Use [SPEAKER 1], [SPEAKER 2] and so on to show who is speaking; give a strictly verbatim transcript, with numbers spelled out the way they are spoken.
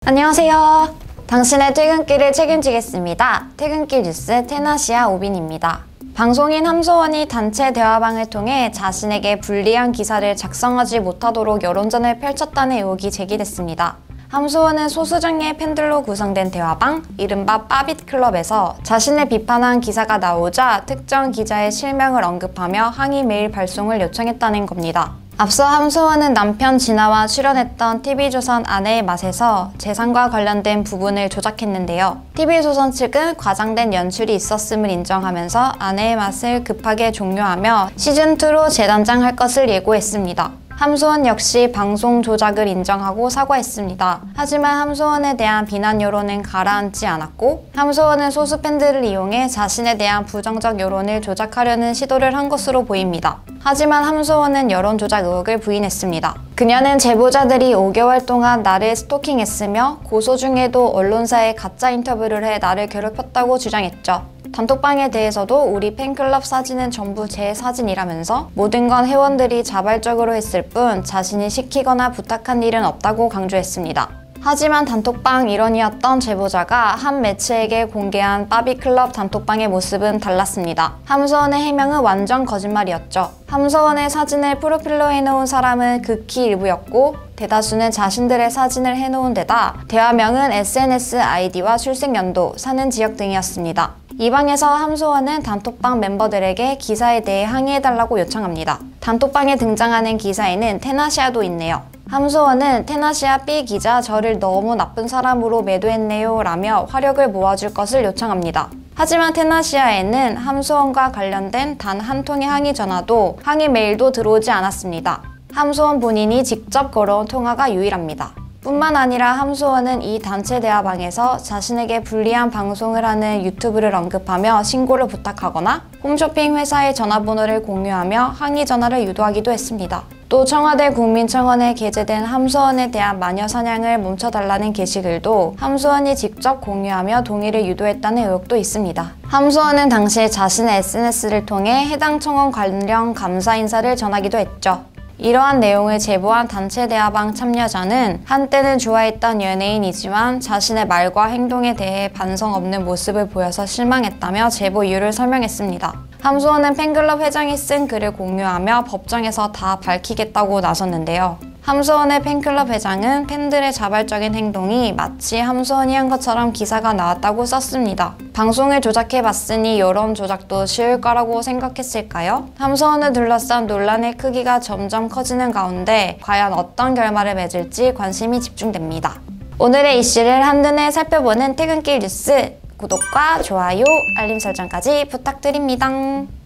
[SPEAKER 1] 안녕하세요. 당신의 퇴근길을 책임지겠습니다. 퇴근길 뉴스 테나시아 오빈입니다. 방송인 함소원이 단체 대화방을 통해 자신에게 불리한 기사를 작성하지 못하도록 여론전을 펼쳤다는 의혹이 제기됐습니다. 함소원은 소수장의 팬들로 구성된 대화방, 이른바 빠빗클럽에서 자신을 비판한 기사가 나오자 특정 기자의 실명을 언급하며 항의 메일 발송을 요청했다는 겁니다. 앞서 함소원은 남편 진아와 출연했던 티비조선 아내의 맛에서 재산과 관련된 부분을 조작했는데요. 티비조선 측은 과장된 연출이 있었음을 인정하면서 아내의 맛을 급하게 종료하며 시즌이로 재단장할 것을 예고했습니다. 함소원 역시 방송 조작을 인정하고 사과했습니다. 하지만 함소원에 대한 비난 여론은 가라앉지 않았고 함소원은 소수 팬들을 이용해 자신에 대한 부정적 여론을 조작하려는 시도를 한 것으로 보입니다. 하지만 함소원은 여론 조작 의혹을 부인했습니다. 그녀는 제보자들이 오 개월 동안 나를 스토킹했으며 고소 중에도 언론사에 가짜 인터뷰를 해 나를 괴롭혔다고 주장했죠. 단톡방에 대해서도 우리 팬클럽 사진은 전부 제 사진이라면서 모든 건 회원들이 자발적으로 했을 뿐 자신이 시키거나 부탁한 일은 없다고 강조했습니다. 하지만 단톡방 일원이었던 제보자가 한 매체에게 공개한 빠빗클럽 단톡방의 모습은 달랐습니다. 함소원의 해명은 완전 거짓말이었죠. 함소원의 사진을 프로필로 해놓은 사람은 극히 일부였고 대다수는 자신들의 사진을 해놓은 데다 대화명은 에스엔에스 아이디와 출생연도, 사는 지역 등이었습니다. 이 방에서 함소원은 단톡방 멤버들에게 기사에 대해 항의해달라고 요청합니다. 단톡방에 등장하는 기사에는 테나시아도 있네요. 함소원은 테나시아 B 기자 저를 너무 나쁜 사람으로 매도했네요 라며 화력을 모아줄 것을 요청합니다. 하지만 테나시아에는 함소원과 관련된 단 한 통의 항의 전화도 항의 메일도 들어오지 않았습니다. 함소원 본인이 직접 걸어온 통화가 유일합니다. 뿐만 아니라 함소원은 이 단체 대화방에서 자신에게 불리한 방송을 하는 유튜브를 언급하며 신고를 부탁하거나 홈쇼핑 회사의 전화번호를 공유하며 항의 전화를 유도하기도 했습니다. 또 청와대 국민청원에 게재된 함소원에 대한 마녀 사냥을 멈춰달라는 게시글도 함소원이 직접 공유하며 동의를 유도했다는 의혹도 있습니다. 함소원은 당시 자신의 에스엔에스를 통해 해당 청원 관련 감사 인사를 전하기도 했죠. 이러한 내용을 제보한 단체 대화방 참여자는 한때는 좋아했던 연예인이지만 자신의 말과 행동에 대해 반성 없는 모습을 보여서 실망했다며 제보 이유를 설명했습니다. 함소원은 팬클럽 회장이 쓴 글을 공유하며 법정에서 다 밝히겠다고 나섰는데요. 함소원의 팬클럽 회장은 팬들의 자발적인 행동이 마치 함소원이 한 것처럼 기사가 나왔다고 썼습니다. 방송을 조작해봤으니 여론 조작도 쉬울 거라고 생각했을까요? 함소원을 둘러싼 논란의 크기가 점점 커지는 가운데 과연 어떤 결말을 맺을지 관심이 집중됩니다. 오늘의 이슈를 한눈에 살펴보는 퇴근길 뉴스, 구독과 좋아요, 알림 설정까지 부탁드립니다.